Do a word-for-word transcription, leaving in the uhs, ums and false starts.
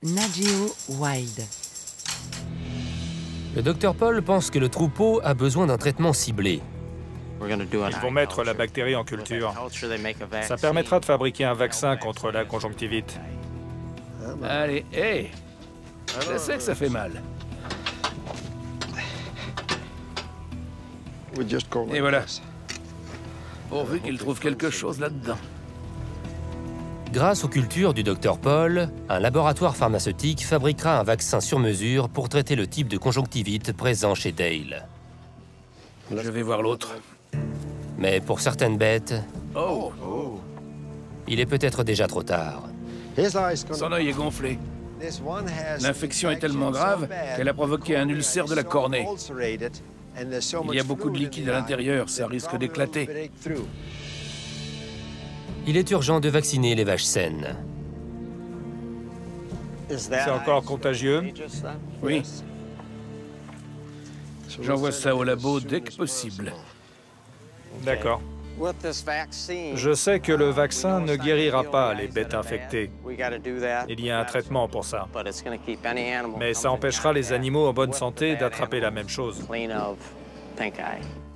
Nat Geo Wild. Le docteur Paul pense que le troupeau a besoin d'un traitement ciblé. Ils vont mettre la bactérie en culture. Ça permettra de fabriquer un vaccin contre la conjonctivite. Allez, hé hey. Je sais que ça fait mal. Et voilà. Pourvu qu'il trouve quelque chose là-dedans. Grâce aux cultures du docteur Paul, un laboratoire pharmaceutique fabriquera un vaccin sur mesure pour traiter le type de conjonctivite présent chez Dale. Je vais voir l'autre. Mais pour certaines bêtes, Oh! il est peut-être déjà trop tard. Son œil est gonflé. L'infection est tellement grave qu'elle a provoqué un ulcère de la cornée. Il y a beaucoup de liquide à l'intérieur, ça risque d'éclater. Il est urgent de vacciner les vaches saines. C'est encore contagieux? Oui. J'envoie ça au labo dès que possible. D'accord. Je sais que le vaccin ne guérira pas les bêtes infectées. Il y a un traitement pour ça. Mais ça empêchera les animaux en bonne santé d'attraper la même chose. Pink eye.